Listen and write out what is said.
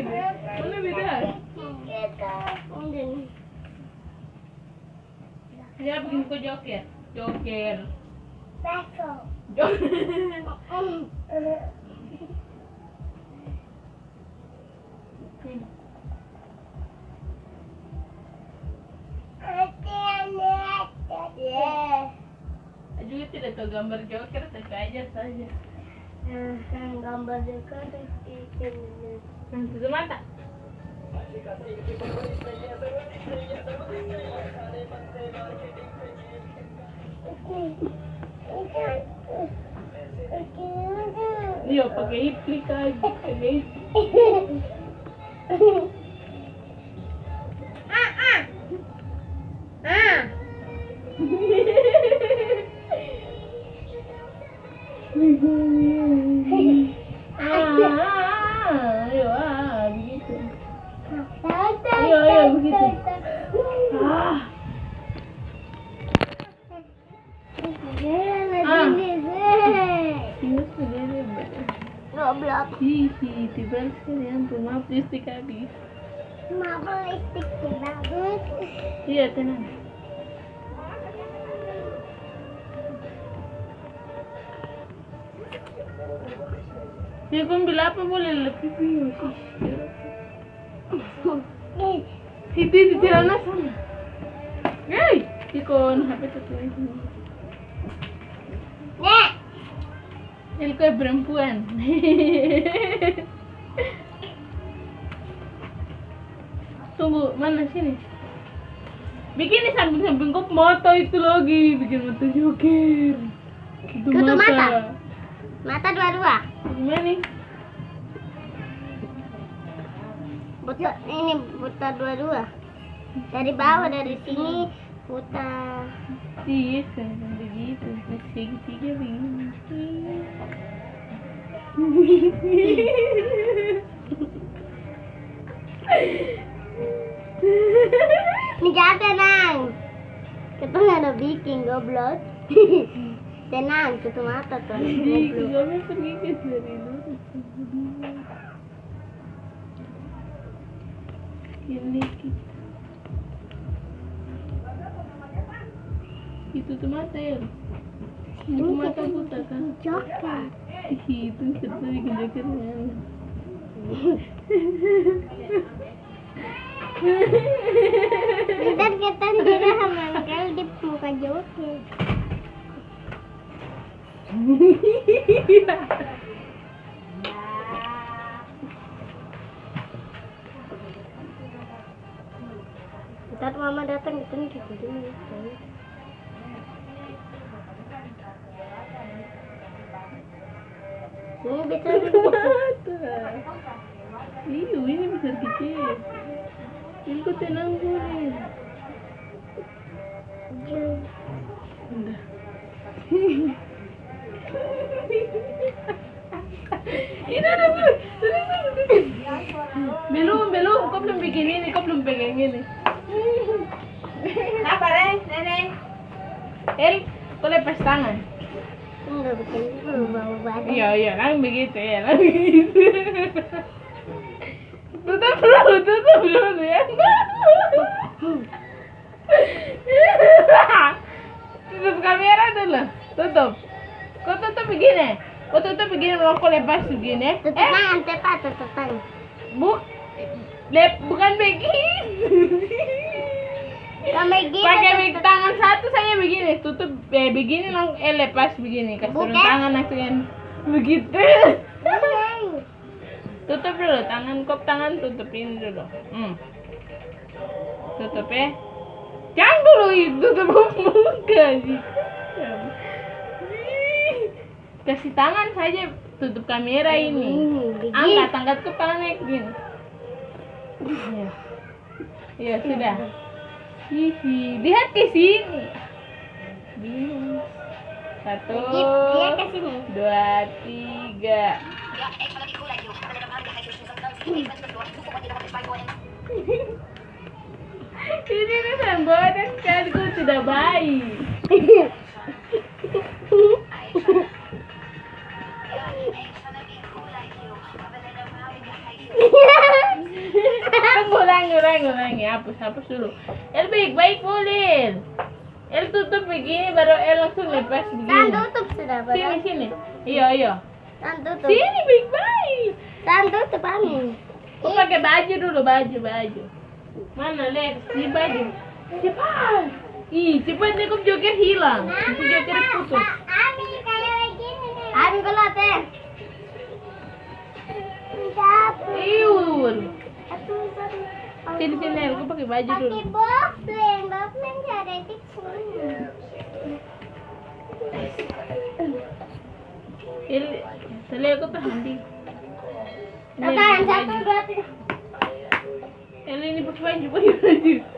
Mana beda? Ya bikin kok joker. Joker. Juga tidak tahu gambar joker, tapi aja saja. Gambar joker Tutup mata. Iya, pakai iplik aja, pakai iplik. Begitu. Iya, begitu. Goblok. Hihi, tiba sekalian maaf listrik habis. Maaf listrik bagus. Iya, tenang. Ya, kau bilang apa boleh lebih bingung sih. Itu di celana sana. Hei, ikon HP tuh. Nek. Ini kayak perempuan. Tunggu, mana sini? Bikin di samping-samping kok mata itu lagi, bikin mata joker. Itu Tutup mata. Mata dua-dua. Gimana nih? Buta ini buta dua-dua. Dari bawah, dari sini buta. Iya, kan begitu. Segitiga begini. Ini jangan tenang. Kita nggak ada bikin goblok. Tenang, tutup mata tuh. Itu kami pergi ke dari dulu. Ini kita. Itu tuh mata ya. Itu mata buta kan. Joker. Itu kita bikin jokernya. Ntar kita tidak mangkal di muka joker. Ntar mama datang kita nih gitu dulu. Ini bisa Iyo, ini besar kecil. Ini kok tenang boleh. Udah. Ini udah belum, kau belum bikin ini, kau belum pegang ini. Apa nenek? Kau lepas tangan. enggak betul dulu bawa badan. Iya, kan begitu ya, kan begitu. Tutup dulu ya. Tutup kamera dulu, tutup. Kau tutup begini, mau kau lepas begini. Tutup tangan, tepat tutup tangan. Bukan begini. Pakai tangan satu saya begini, tutup begini lepas begini, kasih turun tangan langsung begitu. Tutup dulu tangan tutupin dulu. Tutup ya. Jangan dulu tutup muka sih. Kasih tangan saja, tutup kamera ini. Angkat ke tangannya gini. Ya sudah. Hihi, lihat ke sini. Bingung. 1, 2, 3. Ini sambodan sekaliku sudah baik. Ulangi. Hapus dulu. El baik boleh. El tutup begini baru El langsung lepas begini. Tan tutup sudah, Sini. Iya. Tan tutup. Sini baik. Tan tutup Amin. Kau pakai baju dulu, baju. Mana lihat di baju. Cepat. Cepat nih kau joker hilang. Itu joker putus. Amin kayak begini. Amin keluar teh. Iur. Sini El, kau pakai baju dulu. Pakai boxing ada di sini. El, selalu kau terhenti. Kakak yang satu berarti. El ini pakai baju.